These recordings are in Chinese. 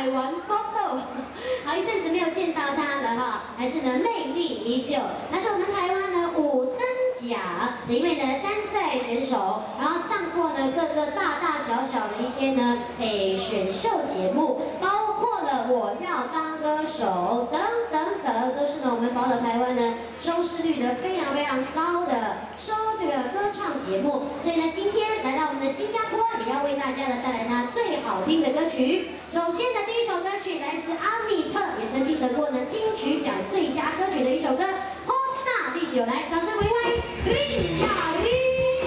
台湾报道，好一阵子没有见到他了哈，还是呢魅力依旧。那是我们台湾呢五等奖的一位呢参赛选手，然后上过呢各个大大小小的一些呢选秀节目，包括了我要当歌手等等等，都是呢我们宝岛台湾呢收视率呢非常非常高的这个歌唱节目。所以呢今天来到我们的新加坡，也要为大家呢带来他最好听的歌曲。首先的第一首歌曲来自阿密特，也曾经得过呢金曲奖最佳歌曲的一首歌《好大地球》，来掌声欢迎林雅玲。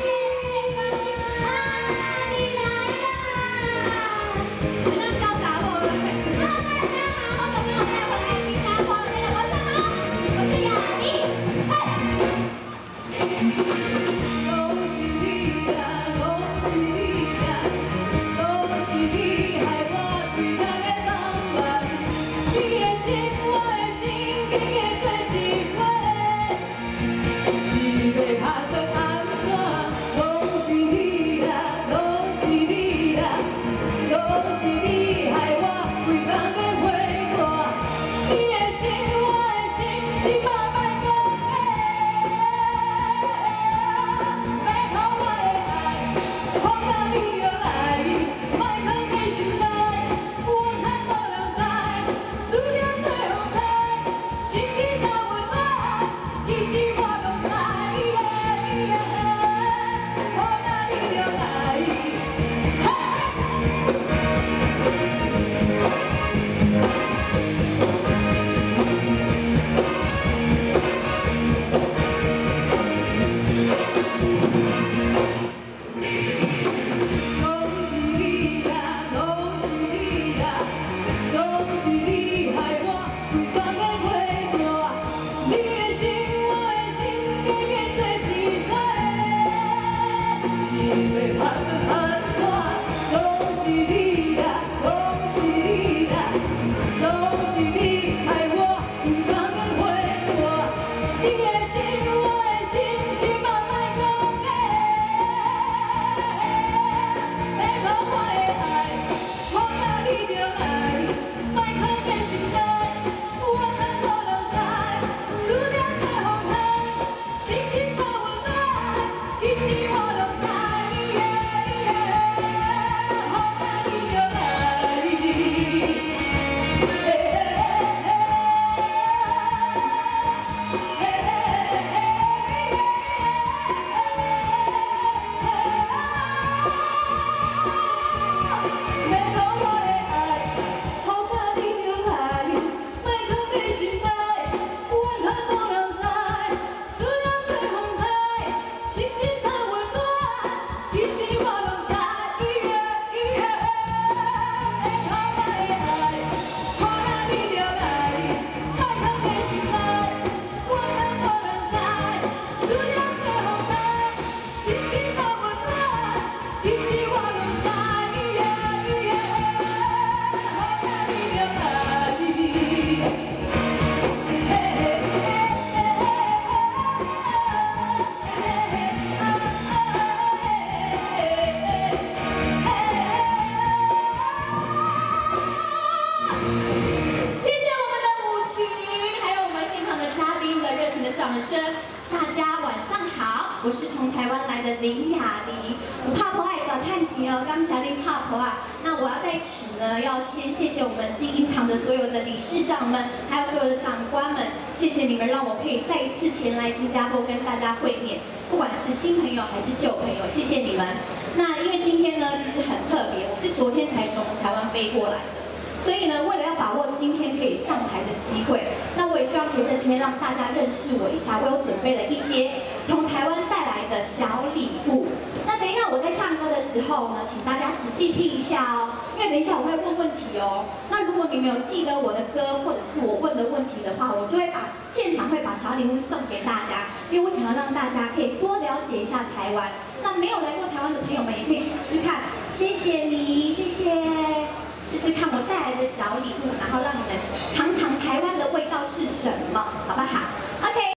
我是从台湾来的林雅玲，我拍婆爱短探集哦，刚小林拍婆啊。那我要在此呢，要先谢谢我们金鹰堂的所有的理事长们，还有所有的长官们，谢谢你们让我可以再一次前来新加坡跟大家会面，不管是新朋友还是旧朋友，谢谢你们。那因为今天呢，其实很特别，我是昨天才从台湾飞过来的。 所以呢，为了要把握今天可以上台的机会，那我也希望可以在这边让大家认识我一下。我有准备了一些从台湾带来的小礼物。那等一下我在唱歌的时候呢，请大家仔细听一下哦，因为等一下我会问问题哦。那如果你们有记得我的歌或者是我问的问题的话，我就会现场会把小礼物送给大家，因为我想要让大家可以多了解一下台湾。那没有来过台湾的朋友们也可以吃吃看。谢谢你，谢谢。 试试看我带来的小礼物，然后让你们尝尝台湾的味道是什么，好不好？